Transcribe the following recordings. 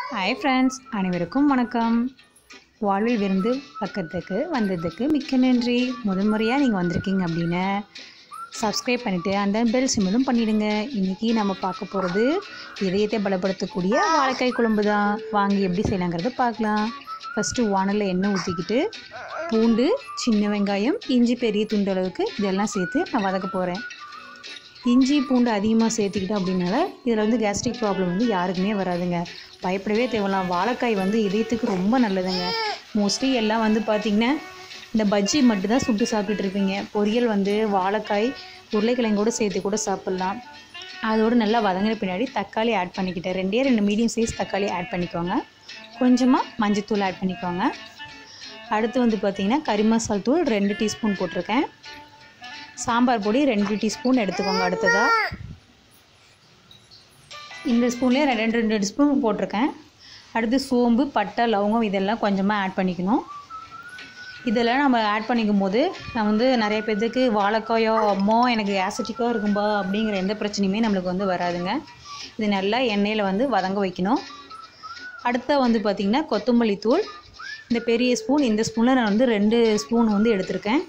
Hi friends, அனைவருக்கும் வணக்கம். வாழ்வில் விருந்து பக்கத்துக்கு வந்ததுக்கு மிக்க நன்றி. முறையாக நீங்கள் வந்திருக்கீங்க அப்படின்னு சப்ஸ்கிரைப் பண்ணிவிட்டு அந்த பெல் சிம்பிளும் பண்ணிவிடுங்க. இன்றைக்கி நம்ம பார்க்க போகிறது இதயத்தை பலப்படுத்தக்கூடிய வாழைக்காய் குழம்பு தான். வாங்கி எப்படி செய்யலாங்கிறத பார்க்கலாம். ஃபஸ்ட்டு வானலில் எண்ணெய் ஊற்றிக்கிட்டு பூண்டு, சின்ன வெங்காயம், இஞ்சி பெரிய துண்டு அளவுக்கு இதெல்லாம் சேர்த்து நான் வதக்க போகிறேன். இஞ்சி பூண்டு அதிகமாக சேர்த்துக்கிட்டோம் அப்படின்னால இதில் கேஸ்ட்ரிக் ப்ராப்ளம் யாருக்குமே வராதுங்க. பயப்படவே தேவையில்லாம். வாழைக்காய் இதயத்துக்கு ரொம்ப நல்லதுங்க. மோஸ்ட்லி எல்லாம் பார்த்திங்கன்னா இந்த பஜ்ஜி மட்டும்தான் சுட்டு சாப்பிட்டுட்டு இருப்பீங்க. பொரியல் வாழைக்காய் உருளைக்கிழங்கோடு சேர்த்து கூட சாப்பிட்லாம். அதோடு நல்லா வதங்கின பின்னாடி தக்காளி ஆட் பண்ணிக்கிட்டேன். ரெண்டு மீடியம் சைஸ் தக்காளி ஆட் பண்ணிக்கோங்க. கொஞ்சமாக மஞ்சத்தூள் ஆட் பண்ணிக்கோங்க. அடுத்து பார்த்திங்கன்னா கறி மசால் தூள் 2 டீஸ்பூன் போட்டிருக்கேன். சாம்பார் பொடி 2 டீஸ்பூன் எடுத்துக்கோங்க. அடுத்ததாக இந்த ஸ்பூன்லேயே 2 டீஸ்பூன் போட்டிருக்கேன். அடுத்து சோம்பு, பட்டை, லவங்கம் இதெல்லாம் கொஞ்சமாக ஆட் பண்ணிக்கணும். இதெல்லாம் நம்ம ஆட் பண்ணிக்கும் போது நான் நிறைய பேர்த்துக்கு வாழைக்காயோ அம்மோ எனக்கு ஆசிட்டிக்காக இருக்கும்பா அப்படிங்கிற எந்த பிரச்சனையுமே நம்மளுக்கு வராதுங்க. இது நல்லா எண்ணெயில் வதங்க வைக்கணும். அடுத்த பார்த்திங்கன்னா கொத்தமல்லி தூள் இந்த பெரிய ஸ்பூன், இந்த ஸ்பூனில் நான் 2 ஸ்பூன் எடுத்திருக்கேன்.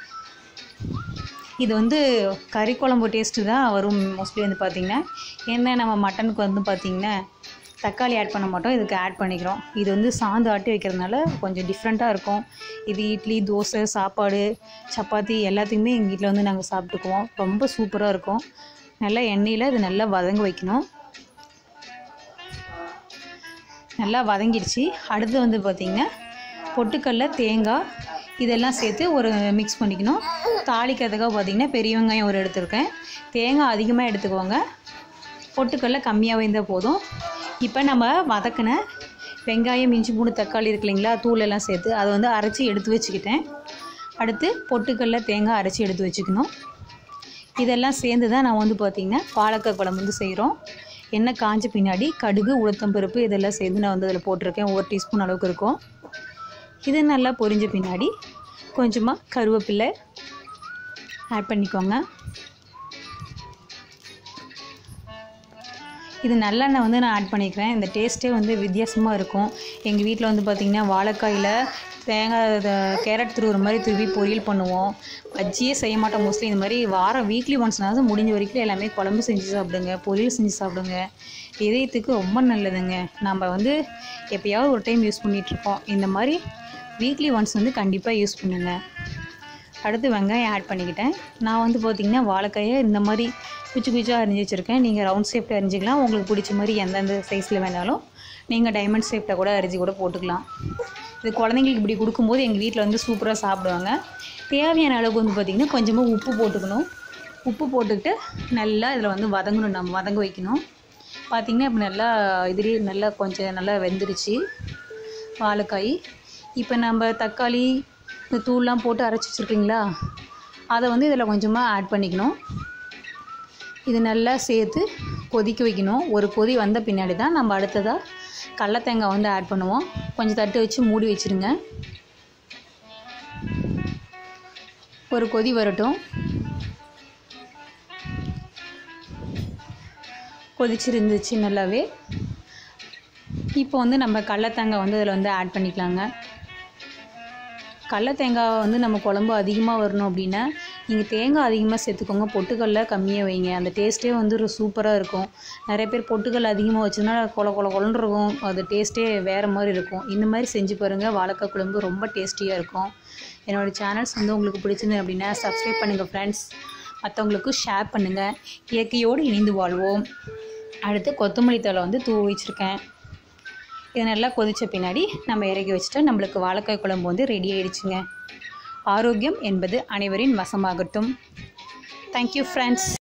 இது கறி குழம்பு டேஸ்ட்டு தான் வரும் மோஸ்ட்லி பார்த்திங்கன்னா. ஏன்னா நம்ம மட்டனுக்கு பார்த்திங்கன்னா தக்காளி ஆட் பண்ண மாட்டோம், இதுக்கு ஆட் பண்ணிக்கிறோம். இது சாந்து ஆட்டி வைக்கிறதுனால கொஞ்சம் டிஃப்ரெண்ட்டாக இருக்கும். இது இட்லி, தோசை, சாப்பாடு, சப்பாத்தி எல்லாத்துக்குமே எங்கள் வீட்டில் நாங்கள் சாப்பிட்டுக்குவோம். ரொம்ப சூப்பராக இருக்கும். நல்லா எண்ணெயில் இது நல்லா வதங்க வைக்கணும். நல்லா வதங்கிடுச்சு. அடுத்து பார்த்திங்கன்னா பொட்டுக்கடலை, தேங்காய் இதெல்லாம் சேர்த்து ஒரு மிக்ஸ் பண்ணிக்கணும். தாளிக்கிறதுக்காக பார்த்திங்கன்னா பெரிய வெங்காயம் ஒரு எடுத்துருக்கேன். தேங்காய் அதிகமாக எடுத்துக்கோங்க, பொட்டுக்கடலை கம்மியாகவே இருந்தால் போதும். இப்போ நம்ம வதக்கின வெங்காயம், இஞ்சி பூண்டு, தக்காளி இருக்கு இல்லைங்களா, தூளெல்லாம் சேர்த்து அதை அரைச்சி எடுத்து வச்சுக்கிட்டேன். அடுத்து பொட்டுக்கடலை, தேங்காய் அரைச்சி எடுத்து வச்சுக்கணும். இதெல்லாம் சேர்ந்து தான் நான் பார்த்திங்கன்னா வாழைக்காய் குழம்பு செய்கிறோம். எண்ணெய் காஞ்ச பின்னாடி கடுகு, உளுத்தம்பருப்பு இதெல்லாம் சேர்ந்து நான் அதில் போட்டிருக்கேன். 1 டீஸ்பூன் அளவுக்கு இருக்கும். இது நல்லா பொரிஞ்ச பின்னாடி கொஞ்சமாக கருவேப்பிலை ஆட் பண்ணிக்கோங்க. இது நல்லெண்ணெய் நான் ஆட் பண்ணிக்கிறேன். இந்த டேஸ்ட்டே வித்தியாசமாக இருக்கும். எங்கள் வீட்டில் பார்த்திங்கன்னா வாழைக்காயில் தேங்காய், கேரட் துருவுற மாதிரி துருவி பொரியல் பண்ணுவோம். பஜ்ஜியே செய்ய மாட்டோம் மோஸ்ட்லி. இந்த மாதிரி வீக்லி ஒன்ஸ்னாவது முடிஞ்ச வரைக்கும் எல்லாமே குழம்பு செஞ்சு சாப்பிடுங்க, பொரியல் செஞ்சு சாப்பிடுங்க. இதயத்துக்கு ரொம்ப நல்லதுங்க. நம்ம எப்போயாவது ஒரு டைம் யூஸ் பண்ணிகிட்ருக்கோம். இந்த மாதிரி வீக்லி ஒன்ஸ் கண்டிப்பாக யூஸ் பண்ணுங்க. அடுத்து வெங்காயம் ஆட் பண்ணிக்கிட்டேன். நான் பார்த்திங்கன்னா வாழைக்காயை இந்த மாதிரி குச்சி குச்சியாக அரிஞ்சு வச்சுருக்கேன். நீங்கள் ரவுண்ட் ஷேப்பில் அரிஞ்சிக்கலாம். உங்களுக்கு பிடிச்ச மாதிரி எந்தெந்த சைஸில் வேணாலும் நீங்கள் டைமண்ட் ஷேப்பில் கூட அரிஞ்சு கூட போட்டுக்கலாம். இது குழந்தைங்களுக்கு இப்படி கொடுக்கும்போது எங்கள் வீட்டில் சூப்பராக சாப்பிடுவாங்க. தேவையான அளவுக்கு பார்த்திங்கன்னா கொஞ்சமாக உப்பு போட்டுக்கணும். உப்பு போட்டுக்கிட்டு நல்லா இதில் வதங்கணும், நம்ம வதங்க வைக்கணும். பார்த்திங்கன்னா இப்போ நல்லா இதுலேயே நல்லா கொஞ்சம் நல்லா வெந்துருச்சு வாழைக்காய். இப்போ நம்ம தக்காளி இந்த தூள்லாம் போட்டு அரைச்சி வச்சுருக்கீங்களா, அதை இதில் கொஞ்சமாக ஆட் பண்ணிக்கணும். இது நல்லா சேர்த்து கொதிக்க வைக்கணும். ஒரு கொதி வந்த பின்னாடி தான் நம்ம அடுத்ததாக கடல தேங்காய் ஆட் பண்ணுவோம். கொஞ்சம் தட்டு வச்சு மூடி வச்சுருங்க. ஒரு கொதி வரட்டும். கொதிச்சிருந்துச்சு நல்லாவே. இப்போ நம்ம கடல தேங்காய் இதில் ஆட் பண்ணிக்கலாங்க. கடல தேங்காய் நம்ம குழம்பு அதிகமாக வரணும் அப்படின்னா நீங்கள் தேங்காய் அதிகமாக சேர்த்துக்கோங்க, பொட்டுக்கடலை கம்மியாக வைங்க. அந்த டேஸ்ட்டே சூப்பராக இருக்கும். நிறைய பேர் பொட்டுக்கடலை அதிகமாக வச்சுன்னா கொலன்னு இருக்கும். அது டேஸ்ட்டே வேறு மாதிரி இருக்கும். இந்த மாதிரி செஞ்சு பாருங்கள். வாழைக்காய் குழம்பு ரொம்ப டேஸ்டியாக இருக்கும். என்னோடய சேனல்ஸ் உங்களுக்கு பிடிச்சிருந்து அப்படின்னா சப்ஸ்கிரைப் பண்ணுங்கள் ஃப்ரெண்ட்ஸ். மற்றவங்களுக்கு ஷேர் பண்ணுங்கள். இயற்கையோடு இணைந்து வாழ்வோம். அடுத்து கொத்தமல்லி தழை தூவி வச்சுருக்கேன். இது நல்லா கொதித்த பின்னாடி நம்ம இறக்கி வச்சுட்டா நம்மளுக்கு வாழைக்காய் குழம்பு ரெடி ஆகிடுச்சுங்க. ஆரோக்கியம் என்பது அனைவரின் வசமாகட்டும். Thank you friends.